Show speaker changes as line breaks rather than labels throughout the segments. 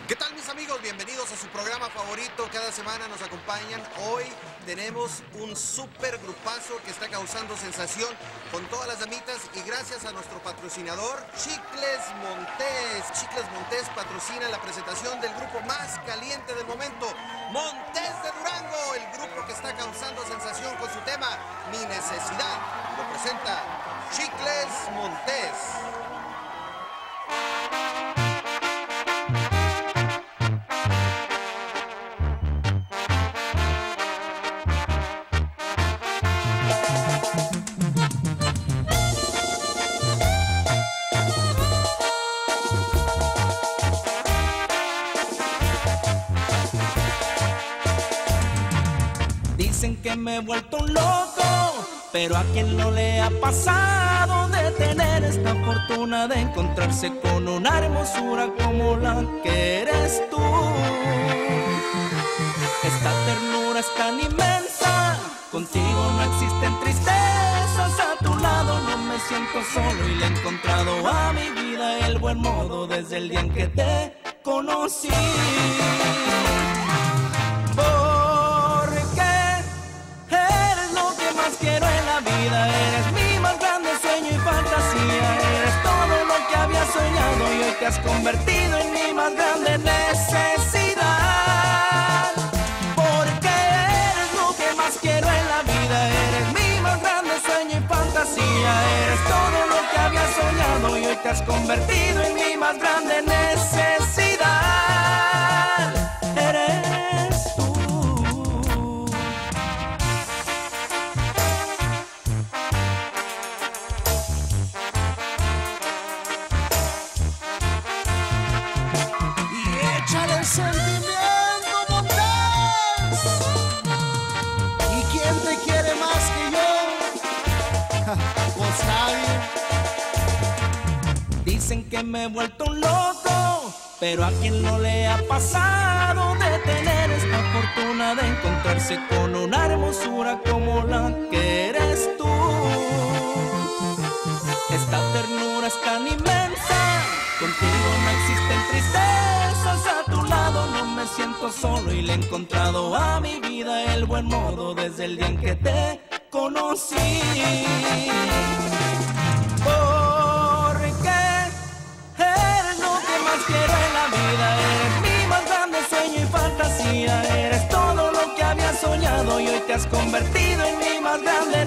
¿Qué tal, mis amigos? Bienvenidos a su programa favorito. Cada semana nos acompañan. Hoy tenemos un super grupazo que está causando sensación con todas las damitas y gracias a nuestro patrocinador, Chicles Montéz. Chicles Montéz patrocina la presentación del grupo más caliente del momento, Montéz de Durango, el grupo que está causando sensación con su tema Mi Necesidad. Lo presenta Chicles Montéz.
Dicen que me he vuelto un loco, pero a quien no le ha pasado de tener esta fortuna de encontrarse con una hermosura como la que eres tú. Esta ternura es tan inmensa, contigo no existen tristezas, a tu lado no me siento solo y le he encontrado a mi vida el buen modo desde el día en que te conocí. Quiero en la vida, eres mi más grande sueño y fantasía, eres todo lo que había soñado y hoy te has convertido en mi más grande necesidad. Porque eres lo que más quiero en la vida, eres mi más grande sueño y fantasía, eres todo lo que había soñado y hoy te has convertido en mi más grande necesidad. Eres tú.
Échale el sentimiento, Montéz. ¿Y quién te quiere más que yo? Pues nadie.
Dicen que me he vuelto un loco, pero a quien no le ha pasado de tener esta fortuna de encontrarse con una hermosura como la que eres tú. Esta ternura es tan inmensa, contigo no existen tristezas, a tu lado no me siento solo y le he encontrado a mi vida el buen modo desde el día en que te conocí. Porque eres lo que más quiero en la vida, eres mi más grande sueño y fantasía, eres todo lo que había soñado y hoy te has convertido en mi más grande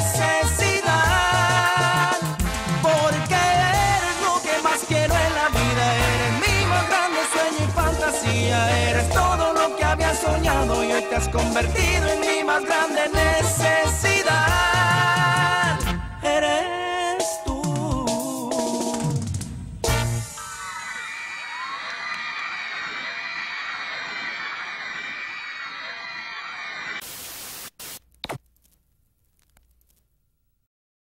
necesidad. Porque eres lo que más quiero en la vida, eres mi más grande sueño y fantasía, eres todo lo que había soñado y hoy te has convertido en mi más grande necesidad.